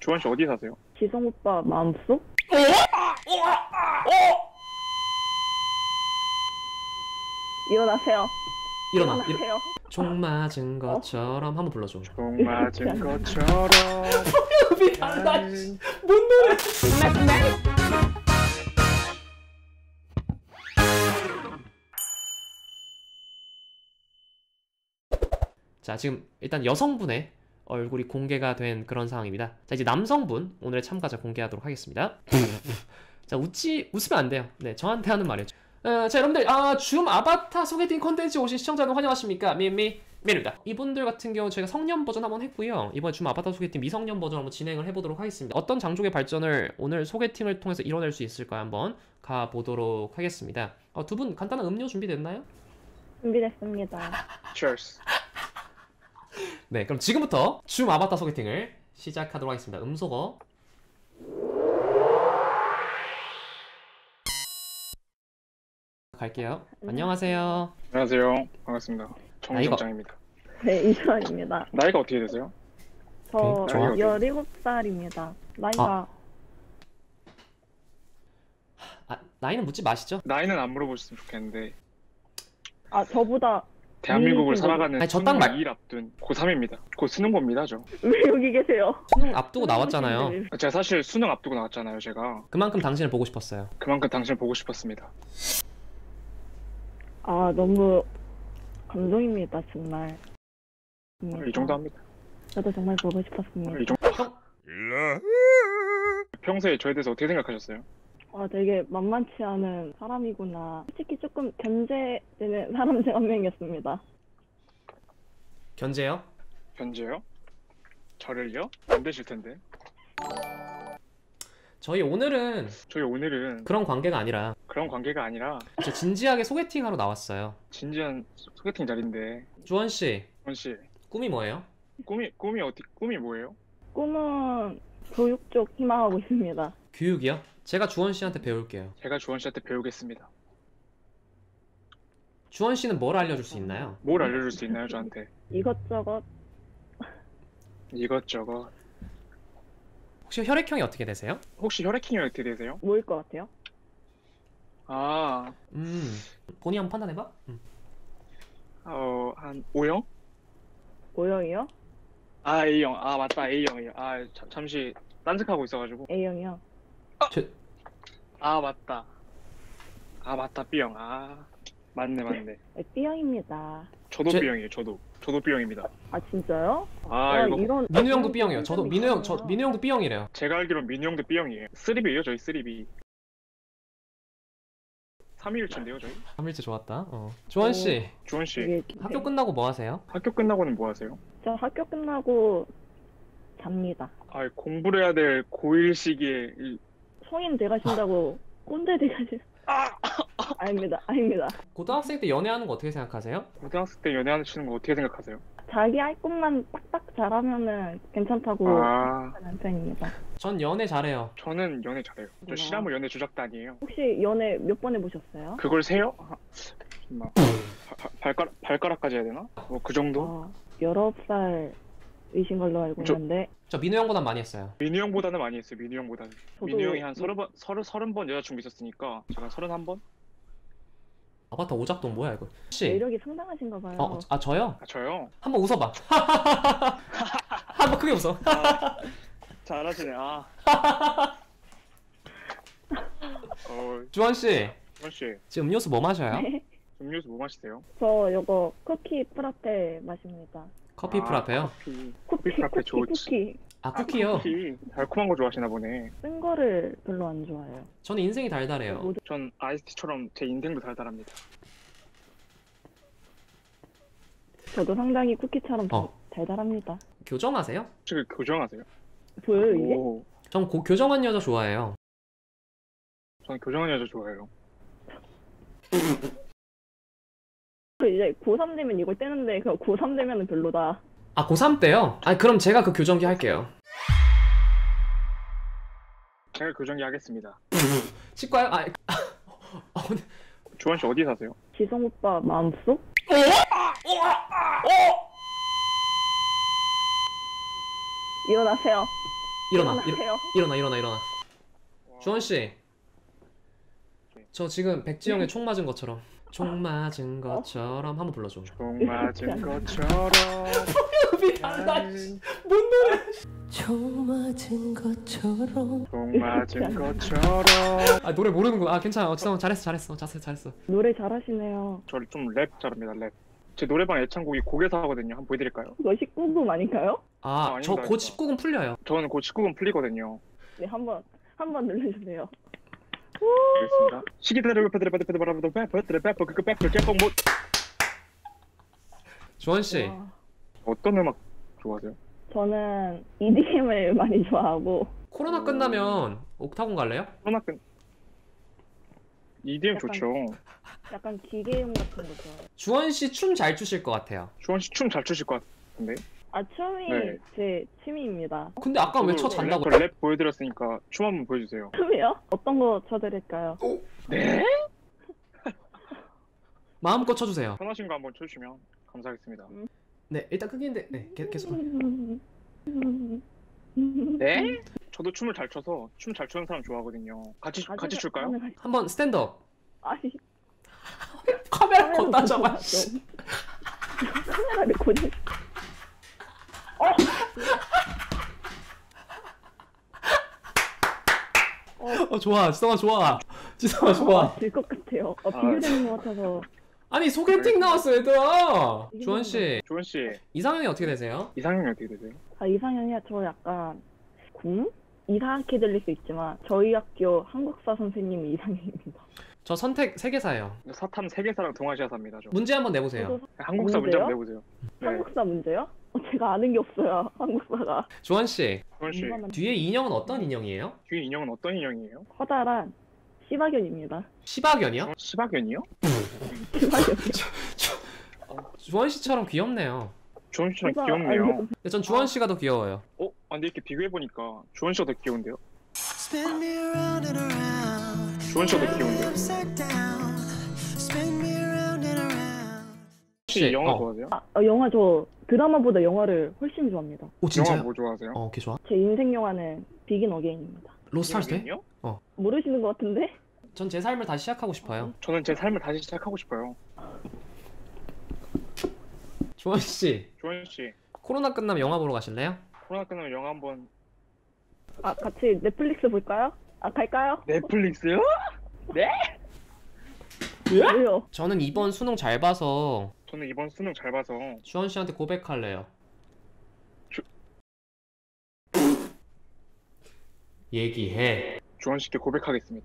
주원 씨 어디 사세요? 지성 오빠 마음속? 일어나세요. 일어나세요. 총 맞은 것처럼 한번 불러줘. 총 맞은 것처럼 음이 달라. 뭔 노래? 자, 지금 일단 여성분의 얼굴이 공개가 된 그런 상황입니다. 자, 이제 남성분 오늘의 참가자 공개하도록 하겠습니다. 자, 웃으면 안 돼요. 네, 저한테 하는 말이죠. 자, 여러분들, 줌 아바타 소개팅 컨텐츠 오신 시청자 여러분 환영하십니까? 미입니다. 이분들 같은 경우 저희가 성년 버전 한번 했고요. 이번에 줌 아바타 소개팅 미성년 버전 한번 진행을 해보도록 하겠습니다. 어떤 장족의 발전을 오늘 소개팅을 통해서 이뤄낼 수 있을까 한번 가보도록 하겠습니다. 두 분 간단한 음료 준비됐나요? 준비됐습니다. Cheers. 네, 그럼 지금부터 줌 아바타 소개팅을 시작하도록 하겠습니다. 음소거 갈게요. 안녕하세요. 안녕하세요. 반갑습니다. 정정장입니다. 네, 이주환입니다. 나이가 어떻게 되세요? 저 좋아. 17살입니다. 나이가 나이는 묻지 마시죠. 나이는 안 물어보셨으면 좋겠는데 저보다 대한민국을 살아가는 아니, 저딱 말- 2일 앞둔 고3입니다. 곧 수능 봅니다, 저. 왜 여기 계세요? 수능 앞두고 나왔잖아요. 제가 사실 수능 앞두고 나왔잖아요, 제가. 그만큼 당신을 보고 싶었어요. 그만큼 당신을 보고 싶었습니다. 너무 감동입니다, 정말. 이 정도 합니다. 저도 정말 보고 싶었습니다. 이 정도. 평소에 저에 대해서 어떻게 생각하셨어요? 되게 만만치 않은 사람이구나. 솔직히 조금 견제되는 사람 중 한 명이었습니다. 견제요? 현재요? 저를요? 안 되실 텐데. 저희 오늘은 저희 오늘은 그런 관계가 아니라 그런 관계가 아니라 진짜 진지하게 소개팅하러 나왔어요. 진지한 소개팅 자리인데. 주원 씨, 주원 씨, 꿈이 뭐예요? 꿈이 뭐예요? 꿈은 교육 쪽 희망하고 있습니다. 교육이요? 제가 주원 씨한테 배울게요. 제가 주원 씨한테 배우겠습니다. 주원 씨는 뭘 알려줄 수 있나요? 뭘 알려줄 수 있나요, 저한테? 이것저것 이것저것. 혹시 혈액형이 어떻게 되세요? 혹시 혈액형이 어떻게 되세요? 뭐일 것 같아요? 본인 한번 판단해봐. 한 O형? O형이요? A형. 맞다, A형이요. 잠시 딴짓하고 있어가지고. A형이요? 맞다, B형. 맞네. 네, B형입니다. 저도 B형이에요, 저도 B형입니다. 진짜요? 이거 이런 민우 형도 B형이에요. 저도 민우 형도 B형이래요. 제가 알기로 민우 형도 B형이에요. 3B예요, 저희 3B. 3일차인데요, 저희? 3일째 좋았다. 주원 씨, 주원 씨, 이게 학교 끝나고 뭐 하세요? 학교 끝나고는 뭐 하세요? 저 학교 끝나고 잡니다. 공부를 해야 될 고1 시기에 성인 돼가신다고 꼰대 돼가신 아닙니다. 고등학생 때 연애하는 거 어떻게 생각하세요? 고등학생 때 연애하시는 거 어떻게 생각하세요? 자기 할 것만 딱딱 잘하면은 괜찮다고 하는 편입니다. 전 연애 잘해요. 저는 연애 잘해요. 저 실화물 연애 조작단이에요. 혹시 연애 몇 번 해보셨어요? 그걸 세요? 잠깐만. 발가락까지 해야 되나? 뭐 그 정도? 19살이신 걸로 알고 있는데 저 민우 형보다 많이 했어요. 민우 형보다는 많이 했어요. 민우 형보다는. 저도- 민우 형이 한 30번 여자친구 있었으니까 제가 31번? 아바타 오작동 뭐야 이거? 혹시 매력이 상당하신가 봐요. 저요? 저요? 한번 웃어봐. 한번 크게 웃어. 잘하시네. 주원 씨, 주원 씨, 지금 음료수 뭐 마셔요? 네. 음료수 뭐 마시세요? 저 요거 쿠키 프라떼 마십니다. 커피 프라페요? 커피 프라페 좋지. 쿠키 쿠키요. 커피 달콤한 거 좋아하시나 보네. 쓴 거를 별로 안 좋아해요. 저는 인생이 달달해요. 전 아이스티처럼 제 인생도 달달합니다. 저도 상당히 쿠키처럼 달달합니다. 교정하세요? 혹시 그 교정하세요? 보여요 이게? 전 교정한 여자 좋아해요. 저는 교정한 여자 좋아해요. 이제 고3 되면 이걸 떼는데 그럼 고3 되면은 별로다. 고3 때요? 그럼 제가 그 교정기 할게요. 제가 교정기 하겠습니다. 치과요? 주원 씨 어디 사세요? 지성 오빠 마음속? 일어나세요. 일어나세요. 일어나. 주원 씨, 저 지금 백지영의 총 맞은 것처럼. 총 맞은 것처럼 한번 불러줘. 총 맞은 것처럼. 흡이 달라. 뭔 노래? 총 맞은 것처럼 총 맞은 것처럼. 아 노래 모르는구나. 아 괜찮아. 잘했어. 노래 잘하시네요. 저 좀 랩 잘합니다. 랩. 제 노래방 애창곡이 고개사거든요. 한번 보여드릴까요? 그거 19금 아닌가요? 아 저 아닙니다, 곧 아닙니다. 19금 풀려요. 저는 곧 19금 풀리거든요. 네, 한번 눌러주세요. 알겠습니다. 시기들을 뭐 주원 씨, 와, 어떤 음악 좋아하세요? 저는 EDM을 많이 좋아하고 코로나 끝나면 옥타곤 갈래요? 코로나 끝 EDM 약간- 좋죠. 약간 기계음 같은 거 좋아해요. 주원 씨 춤 잘 추실 것 같아요. 주원 씨 춤 잘 추실 것 같은데. 아, 춤이 네. 제 취미입니다. 근데 아까 왜 쳐 저도 잔다고? 랩 보여드렸으니까 춤 한번 보여주세요. 춤이요? 어떤 거 쳐드릴까요? 네? 마음껏 쳐주세요. 편하신 거 한번 쳐주시면 감사하겠습니다. 네 일단 끄기인데 네 계속. 네? 저도 춤을 잘 춰서 춤 잘 추는 사람 좋아하거든요. 같이 출까요? 한번 스탠드업. 아니, 카메라 카메라 걷다 잡아. 보지 마, 좀. 카메라를 고정. 좋아 지성아 좋아. 지성아 좋아. 될것 같아요. 비교되는 것 같아서. 아니 소개팅 나왔어 얘들아. 주원 씨 주원 씨 이상형이 어떻게 되세요? 이상형이 어떻게 되세요? 아, 이상형이야. 저 약간 이상하게 들릴 수 있지만 저희 학교 한국사 선생님이 이상형입니다. 저 선택 세계사예요. 사탐 세계사랑 동아시아사입니다. 저. 문제 한번 내보세요. 저도 한국사 문제 문제요? 한번 내보세요. 네. 한국사 문제요? 제가 아는 게 없어요. 한국사가. 주원 씨 주원 씨 뒤에 인형은 어떤 인형이에요? 뒤에 인형은 어떤 인형이에요? 커다란 시바견입니다. 시바견이요? 시바견이요? 시바견. 주원 씨처럼 귀엽네요. 주원 씨랑 시바- 귀엽네요. 아니, 근데 전 주원 씨가 더 귀여워요. 근데 이렇게 비교해보니까 주원 씨가 더 귀여운데요? Spin me around and around 주원 씨가 더 귀여운데요? upside down Spin me around and around 혹시 영화 좋아하세요? 영화 저 드라마보다 영화를 훨씬 좋아합니다. 오 영화 뭐 좋아하세요? 오케이 좋아. 제 인생 영화는 비긴 어게인입니다. 로스타르스 돼? 비긴어게인이요? 모르시는 것 같은데? 전 제 삶을 다시 시작하고 싶어요. 저는 제 삶을 다시 시작하고 싶어요. 주원 씨 주원 씨 코로나 끝나면 영화 보러 가실래요? 코로나 끝나면 영화 한번 아, 같이 넷플릭스 볼까요? 아, 갈까요? 넷플릭스요? 왜요? 저는 이번 수능 잘 봐서 저는 이번 수능 잘 봐서 주원 씨한테 고백할래요. 얘기해. 주원 씨께 고백하겠습니다.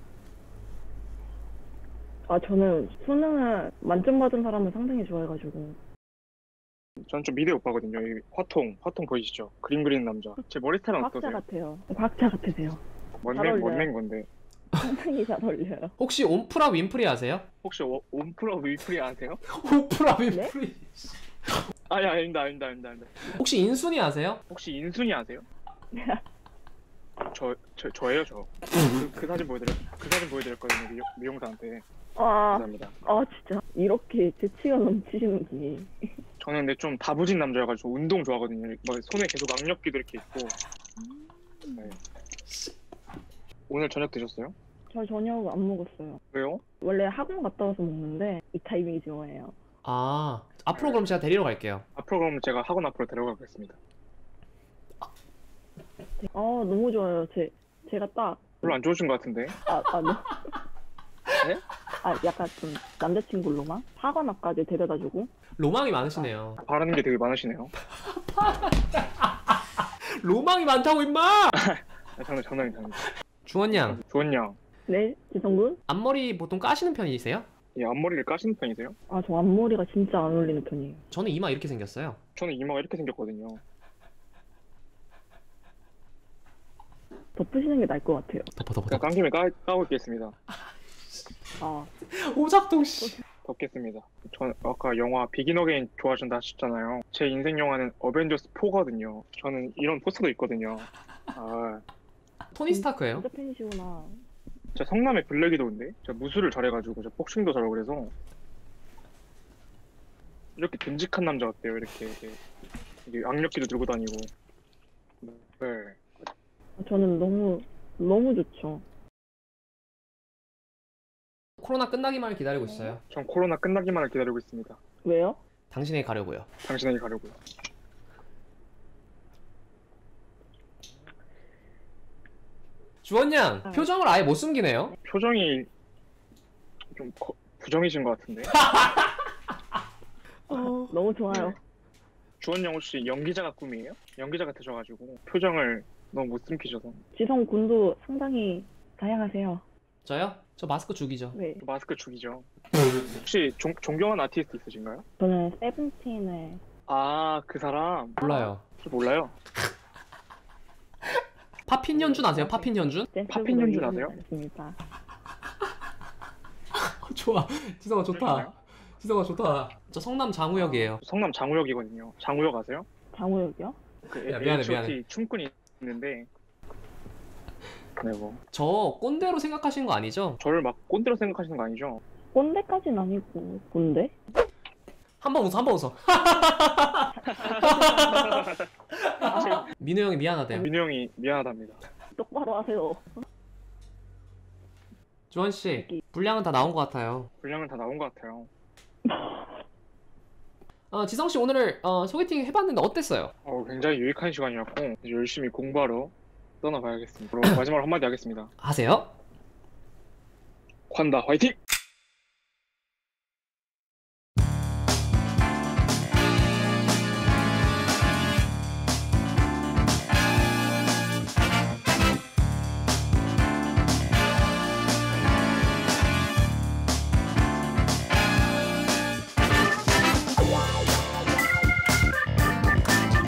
아, 저는 수능을 만점 받은 사람을 상당히 좋아해가지고. 저는 좀 미대 오빠거든요. 이 화통 보이시죠? 그림 그리는 남자. 제 머리 스타일은 과학자 어떠세요? 같아요. 과학자 같으세요. 잘 어울려요. 원맨 건데. 상당히 잘 어울려요. 혹시 온프라 윈프리 아세요? 혹시 온프라 위프리 아세요? 온프라 윈프리. 아닙니다. 혹시 인순이 아세요? 혹시 인순이 아세요? 저예요, 저. 그 사진 보여드렸거든요, 미용사한테. 아, 감사합니다. 진짜. 이렇게 재치가 넘치시는 분이. 저는 근데 좀 다부진 남자여가지고 운동 좋아하거든요. 막 손에 계속 악력기도 이렇게 있고. 네. 오늘 저녁 드셨어요? 저 저녁 안 먹었어요. 왜요? 원래 학원 갔다 와서 먹는데 이 타이밍이 좋아해요. 아 앞으로 그럼 제가 데리러 갈게요. 앞으로 그럼 제가 학원 앞으로 데려가겠습니다. 너무 좋아요. 제가 딱 별로 안 좋으신 것 같은데. 네? 약간 좀 남자친구 로망? 학원 앞까지 데려다주고. 로망이 많으시네요. 바라는 게 되게 많으시네요. 로망이 많다고 임마. 장난입니다. 주원 양 주원 양, 네, 지성군? 앞머리 보통 까시는 편이세요? 이 앞머리를 까시는 편이세요? 아, 저 앞머리가 진짜 안 어울리는 편이에요. 저는 이마 이렇게 생겼어요. 저는 이마가 이렇게 생겼거든요. 덮으시는 게 나을 것 같아요. 덮어 그냥 깐 김에 까고 있겠습니다. 아, 오작동 씨. 덮겠습니다. 전 아까 영화 비긴 어게인 좋아하신다 하셨잖아요. 제 인생 영화는 어벤져스 4거든요. 저는 이런 포스터도 있거든요. 토니 스타크예요? 진짜 팬이시구나. 저 성남의 블랙이도인데 저 무술을 잘해가지고 저 복싱도 잘하고 그래서 이렇게 듬직한 남자 어때요? 이렇게 악력기도 들고 다니고. 네. 저는 너무 좋죠. 코로나 끝나기만을 기다리고 있어요. 전 코로나 끝나기만을 기다리고 있습니다. 왜요? 당신에게 가려고요. 당신에게 가려고요. 주원양 아. 표정을 아예 못 숨기네요. 표정이 좀 부정이신 것 같은데. 너무 좋아요. 주원영 혹시 연기자가 꿈이에요? 연기자 같으셔가지고 표정을 너무 못 숨기셔서. 지성 군도 상당히 다양하세요. 저요? 저 마스크 죽이죠. 네. 마스크 죽이죠. 혹시 존경하는 아티스트 있으신가요? 저는 세븐틴을 아, 그 사람 몰라요. 저 몰라요. 파핀 연준 아세요? 파핀 연준? 팝핀 연준 아세요? 습니다 좋아. 지성아 좋다. 지성아 좋다. 저 성남 장우역이에요. 성남 장우역이거든요. 장우역 아세요? 장우혁이요? 그 야, 미안해, H.O.T. 미안해. 춤꾼이 있는데. 네, 뭐 저 꼰대로 생각하시는 거 아니죠? 저를 막 꼰대로 생각하시는 거 아니죠? 꼰대까진 아니고 꼰대? 한 번 웃어, 한 번 웃어. 민우 형이 미안하대요. 민우 형이 미안하답니다. 똑바로 하세요. 주원 씨, 분량은 다 나온 것 같아요. 분량은 다 나온 것 같아요. 지성 씨 오늘 소개팅 해봤는데 어땠어요? 굉장히 유익한 시간이었고 이제 열심히 공부하러 떠나봐야겠습니다. 그럼 마지막으로 한마디 하겠습니다. 하세요? 관다 화이팅!